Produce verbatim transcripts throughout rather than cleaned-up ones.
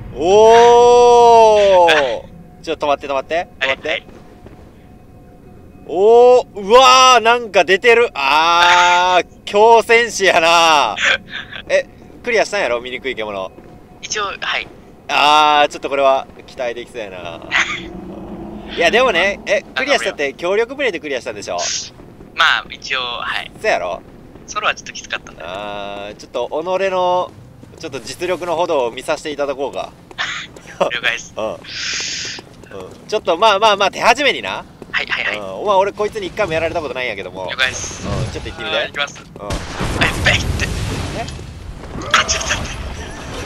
おおちょっと止まって止まって止まって、はいはい、おおうわーなんか出てる。あー強戦士やなえクリアしたんやろ醜い獣。 一応はい。 あーちょっとこれは期待できそうやないやでもねえクリアしたって協力プレイでクリアしたんでしょ。 まあ一応はいそうやろ。 ソロはちょっときつかったんだ。 あーちょっと己のちょっと実力のほどを見させていただこうか了解です。 うん、うん、ちょっとまあまあまあ手始めにな。 はいはいはい。 うん、お前俺こいつに一回もやられたことないんやけども。 了解です。 うん、ちょっと行ってみて。 行きます。 うん。 はいベイって。え？あちょっと待って。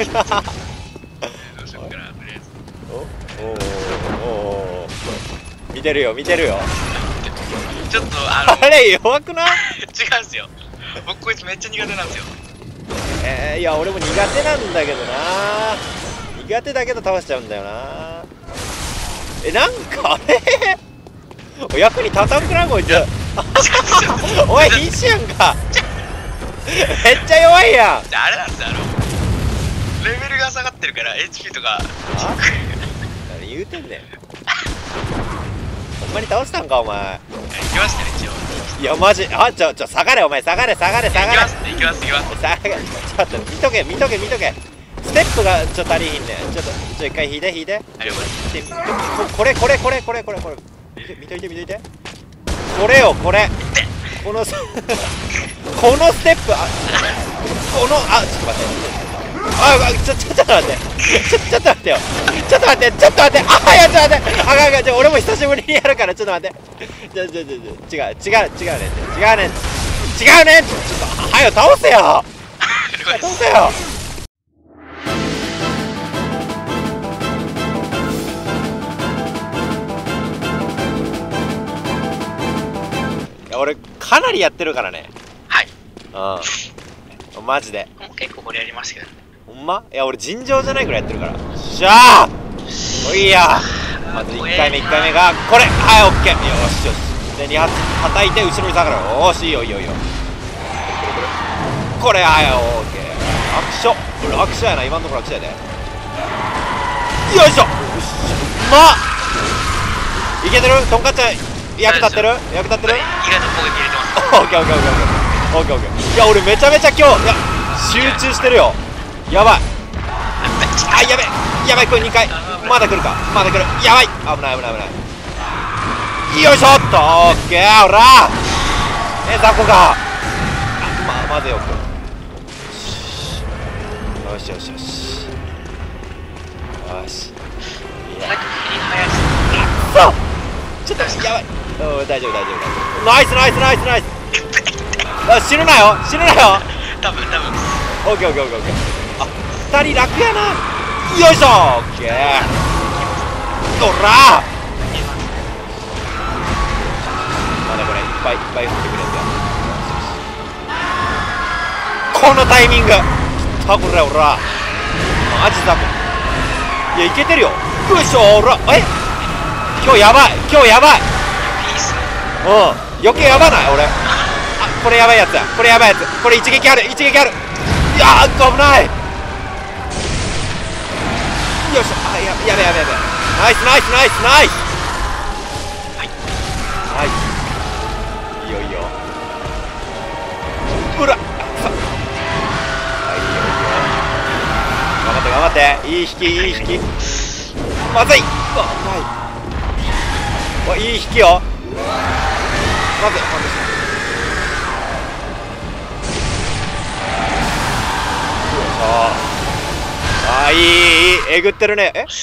どうしようかなとりあえず。 おおおお見てるよ見てるよ。 ちょっとあのあれ弱くない？ 違うんすよ。僕こいつめっちゃ苦手なんですよ。 えー、いや俺も苦手なんだけどな。苦手だけど倒しちゃうんだよな。えなんかあれ役に立たんくないこいつお前必死やんかめっちゃ弱いやん。 じゃああれなんですよ、あのレベルが下がってるから エイチピー とか何言うてんねんほんまに倒したんかお前。 行きましたね一応。 いやマジあちょちょ下がれお前下がれ下がれ下がれ。 行きます行きます行きます。 下がれちょっと見とけ見とけ見とけ。ステップがちょっと足りひんねん。ちょっとちょ一回引いて引いて。これこれこれこれこれこれ見といて見といて。これよこれこのこのステップあこのあちょっと待ってあちょちょちょっと待ってちょちょっと待ってよちょっと待ってちょっと待ってあいやちょっと待ってあかんあかんじゃ俺も久しぶりにやるからちょっと待ってちょちょちょ違う違う違うねん違うねん違うねんちょっとはよ倒せよ倒せよ。俺かなりやってるからね。 はいうんマジで結構これやりましたけど。 ほんまいや俺尋常じゃないくらいやってるから。しゃあおいやまずいっかいめいっかいめがこれはいオッケーよしよしでに発叩いて後ろに下がる。おーしいいよいいよいいよこれはいオッケー楽勝楽勝やな今んとこ楽勝やで。よいしょよしまっいけてるとんかっちゃん役立ってる役立ってる。 意外と攻撃入れてます。 オッケーオッケーオッケーオッケーオッケー。いや俺めちゃめちゃ今日いや集中してるよ。やばいあやべやばいこれにかいまだ来るかまだ来るやばい危ない危ない危ないよいしょっとオッケーほらえ雑魚かままずよくよしよしよしよしいやくそちょっとやばい大丈夫大丈夫大丈夫ナイスナイスナイスナイスあ死ぬなよ死ぬなよ多分多分オッケーオッケーオッケーオッケーあふたり楽やなよいしょオッケーほらまだこれいっぱいいっぱい振ってくれるやつこのタイミングきたこれほらマジだいやいけてるよよいしょほらえ今日やばい今日やばいうん余計やばない俺あこれやばいやつやこれやばいやつこれ一撃ある一撃あるいやー危ないよいしょあややべやべやべナイスナイスナイスナイスはいナイスいいよいいようらはいいいよいいよ頑張って頑張っていい引きいい引きまずいうわないわいい引きよまずまずああいいいいえぐってるね。え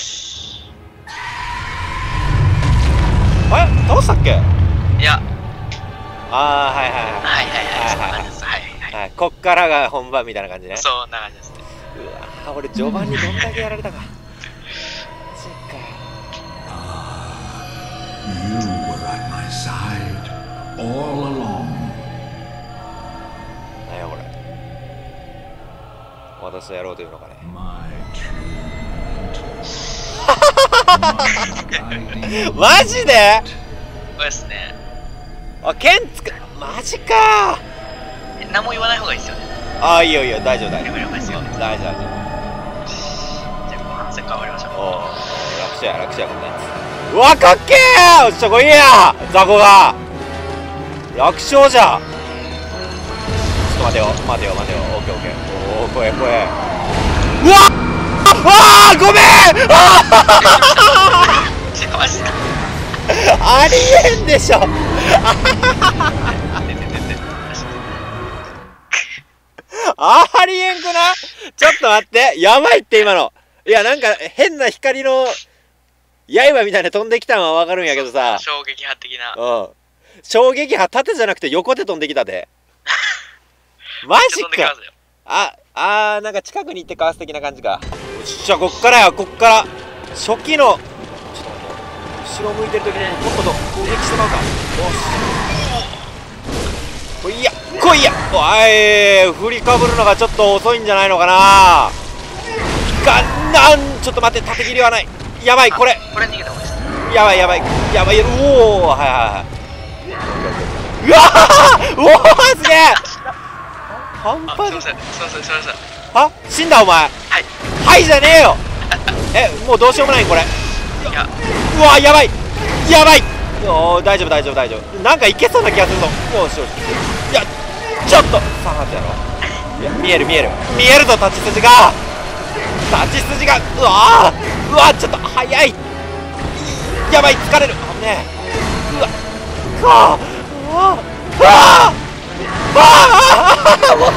あれ倒したっけ。 いやああはいはいはいはいはいはいはいはい、こっからが本番みたいな感じね。 そんな感じですね。 うわ俺序盤にどんだけやられたかマジか。 You were at my side all along. 何やこれ私とやろうというのかね。マジでこれですね。 あ剣つくマジか。 何も言わない方がいいですよね。 ああいいよいいよ大丈夫大丈夫了解ですよ。 大丈夫大丈夫。 じゃあ後半戦か。 頑張りましょう。 おう楽勝や楽勝やこんなやつ。うわかっけー。おっしゃこいや雑魚が楽勝じゃ。ちょっと待てよ待てよ待てよ。オッケーオッケー。おお怖え怖え。うわっあーごめんあマジだ。 ありえんでしょありえんくな。ちょっと待ってやばいって今の。いやなんか変な光の刃みたいな飛んできたのはわかるんやけどさ、 衝撃波的な。 うん衝撃波縦じゃなくて横で飛んできたでマジか。ああーなんか近くに行ってかわす的な感じか。よっしゃこっからやこっから初期のちょっと後ろ向いてる時にもっとと攻撃してまうか。よし来いや来いや。おい振りかぶるのがちょっと遅いんじゃないのかな。がなんちょっと待って縦切りはない。やばいこれこれ逃げた方がいいです。 やばいやばいやばい。おおはいはいはいうわーおおすげえ半端じゃ。 すいませんすいませんすいません。 は死んだお前。 はいはいじゃねえよえもうどうしようもないこれ。 いやうわやばいやばい。おー大丈夫大丈夫大丈夫。なんかいけそうな気がするぞ。よしよしいやちょっとさあやろう。いや見える見える見えるぞ立ち筋が立ち筋が。うわーうわちょっと早い。やばい疲れる。危ねえ。うわかあうわうわああもう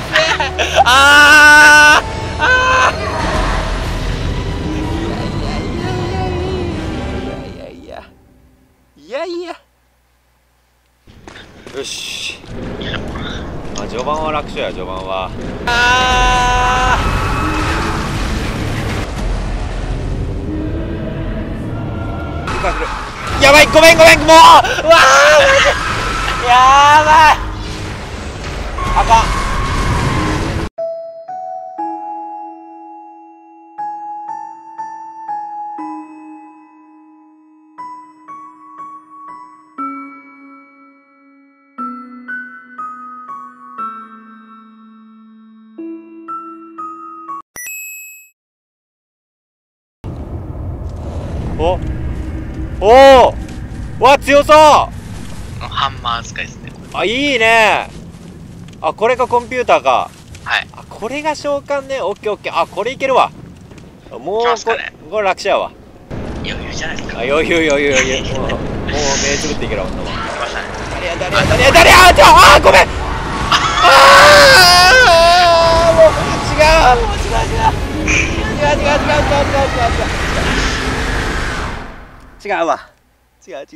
あーあーいやいやいやいやいやいやいやよし。まあ序盤は楽勝や序盤は。あーやばいごめんごめんもううわーマジやばいあかん。おおおわ強そう。 ハンマー使いですね。 あいいね。あこれがコンピューターか。 はいあこれが召喚ね。オッケーオッケー。あこれいけるわ。もういきますかね。 これ楽勝やわ。 余裕じゃないですか。 あ余裕余裕余裕もうもう目つぶっていけるわ。 来ましたね。 誰や誰や誰や誰やちょあーごめんああもう違うもう違う違う違う違う違う違う違う違う違う違うわ違う違う。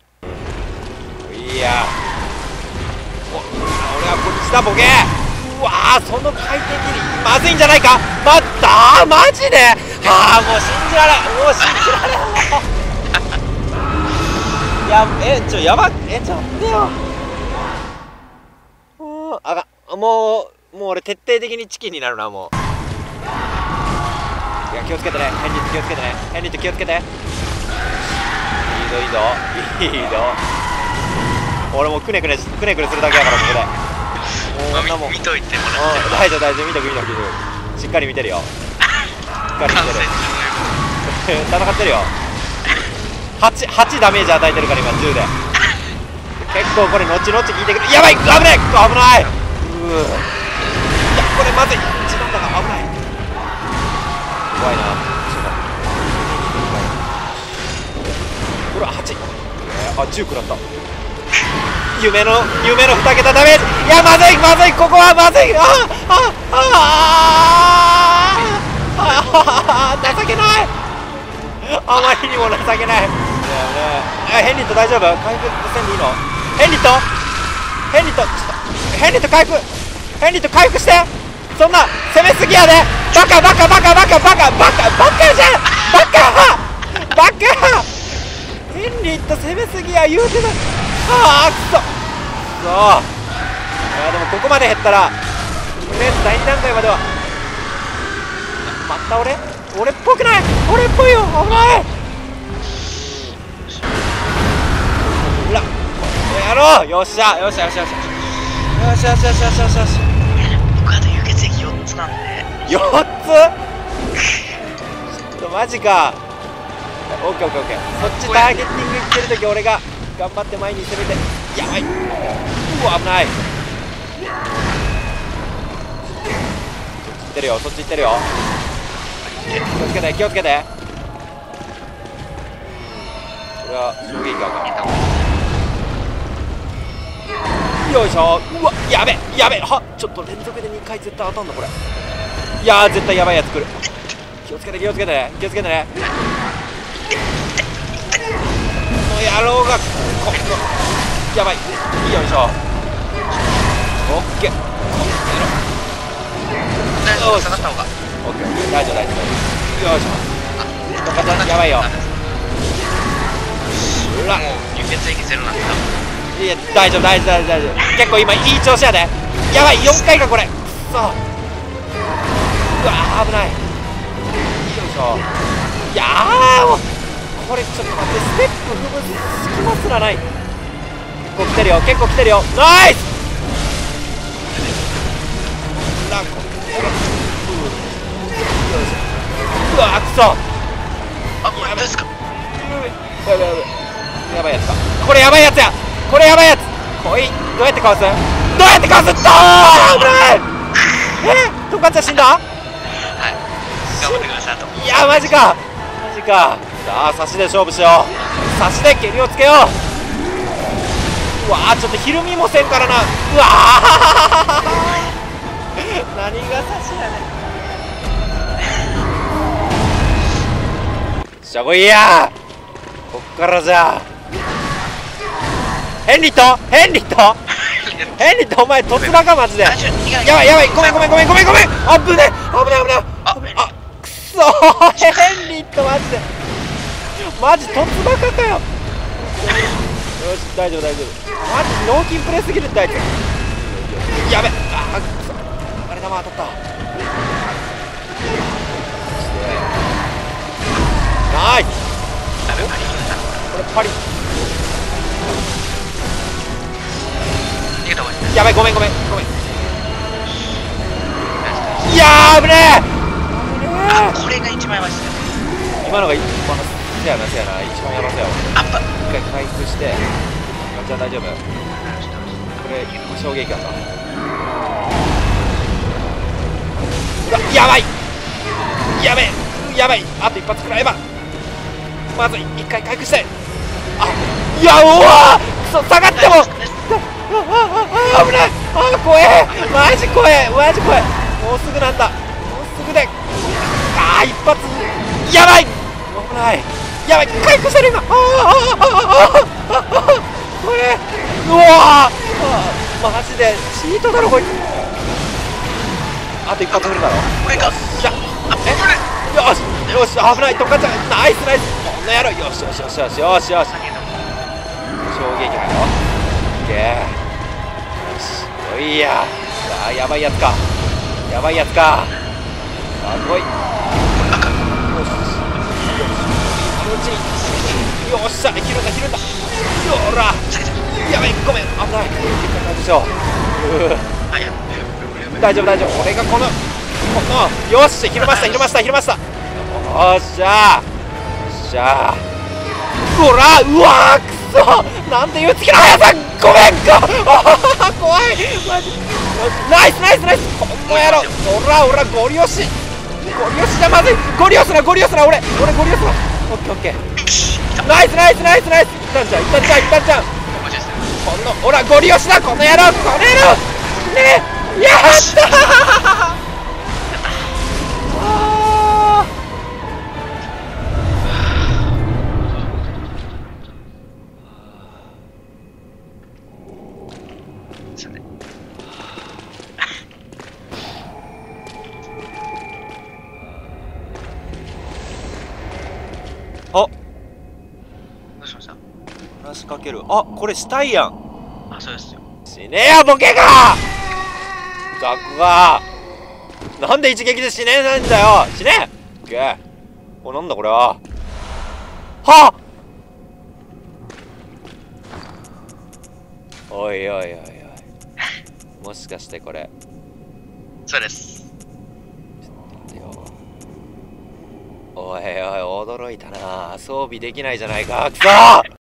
いやお俺はこっちだボケ。うわーその回転切りまずいんじゃないか。待ったーマジで。ああもう信じられんもう信じられんもういやえちょやばえちょ待ってよ。もうあがもうもう俺徹底的にチキンになるなもう。いや気をつけてねヘンリット気をつけてねヘンリット気をつけて。いいぞいいぞいいぞ。俺もうくねくねくねくねするだけだからここでもうまあ、 もう見といてもらってうん大丈夫大丈夫見とく見とく見とくしっかり見てるよしっかり見てる戦ってるよ。 はち, はちダメージ与えてるから今じゅうで結構これ後々効いてくる。やばい危ない危ない。うーいやこれまずい一番だが危ない怖いな。ちょっと待ってこれははちあじゅう食らった。夢の夢のに桁ダメージ。いやまずいまずいここはまずい。あああああ情けないあまりにも情けない。ヘンリット大丈夫回復せんでいいの。ヘンリットヘンリットちょっとヘンリット回復ヘンリット回復して。そんな攻めすぎやでバカバカバカバカバカバカバカじゃんバカバカヘンリット攻めすぎや言うてた。ああくそくそ。いやでもここまで減ったらとりあえずだいに段階まではまた俺俺っぽくない俺っぽいよ危ない。ほらやろうよっしゃよっしゃよっしゃよっしゃよしよしよしよしよしよし。 僕あと輸血液よっつなんでよっつちょっと待マジか。オッケーオッケーオッケー。そっちターゲッティングいってる時俺が頑張って前に攻めて。やばい。うわ危ない。そっち行ってるよ、そっち行ってるよ。気をつけて気をつけて。これは衝撃がよいしょ。うわやべやべ。はちょっと連続でにかい絶対当たんのこれ。いやー絶対やばいやつ来る。気をつけて気をつけてね気をつけてね。この野郎がこやばい。よいしょ。オッケー。 大丈夫、下がった方が。 オッケー大丈夫大丈夫。よいしょ。トカちゃんやばいよ。うわもう輸血液ゼロなんだ。 いや大丈夫大丈夫大丈夫大丈夫。結構今いい調子やで。やばいよんかいかこれ。くそ。うわ危ない。よいしょ。いやーもうこれちょっと待って、ステップ踏む隙間すらない。結構来てるよ結構来てるよ。ナイス。なんかうわくそ。 あ、これですか。 やばいやばいやばいやつかこれ。やばいやつやこれ。やばいやつこい。どうやってかわすどうやってかわす。どー危ないえトカちゃん死んだ。 はい、頑張ってください。あといやマジかマジか。さあ差しで勝負しよう。差しで蹴りをつけよう。うわーちょっとひるみもせんからな。うわー何が差しやねん。しゃこいやこっからじゃあヘンリットヘンリットヘンリットお前突破かマジで。やばいやばいごめんごめんごめんごめんごめん。あぶね危ない危ない。あくそーヘンリットマジでマジ突破かかよ。よし大丈夫大丈夫。マジ脳筋プレすぎるってあいつ。やべあーくそあれ玉当たった。ナイス。これパリ逃げた方がいい。 やばいごめんごめんごめん。いやー危ねあ、これが一番やばいっすね。 え。今のが一番せやなせやな一番やばせやわ。 あっぱ。 一回回復してじゃあ大丈夫。これ衝撃あった。うわやばいやべえやばい。あと一発食らえばまずい。一回回復して。あいやうわくそ下がってもああ危ない。あ怖えマジ怖えマジ怖え。もうすぐなんだもうすぐで。ああ一発やばい危ないやばい回復してる今。ああああこれうわマジでチートだろこいつ。あと一発振るだろこれか。 じゃえよしよし危ないトカちゃんナイスナイスこんな野郎。よしよしよしよしよしよし衝撃だよ。オッケーよしおいや。さあやばいやつかやばいやつか。あ来い。よし気持ちいい。よっしゃひるんだひるんだ。よらやばいごめん危ない。一回回復しよう。うあ、や大丈夫大丈夫俺がこのこのよっしゃひるましたひるましたひるました。よっしゃよっしゃほらうわーくそなんていう月の速さごめんかあ怖いマジナイスナイスナイスこの野郎ほらほらゴリ押しゴリ押しじゃまずいゴリ押すなゴリ押すな俺俺ゴリ押すなオッケーオッケーナイスナイスナイスナイスいったんじゃんいったんじゃんいったんじゃんこのほらゴリ押しだこの野郎この野郎ねえやったーあさて。 あどうしました。 話しかける。あこれしたいやん。 あ、そうですよ。 死ねやボケがザクがなんで一撃で死ねないんだよ。死ねオッケー。おなんだこれは。はっおいおいおいおいもしかしてこれそうです。 待てよ。 おいおい驚いたな。装備できないじゃないか。くそー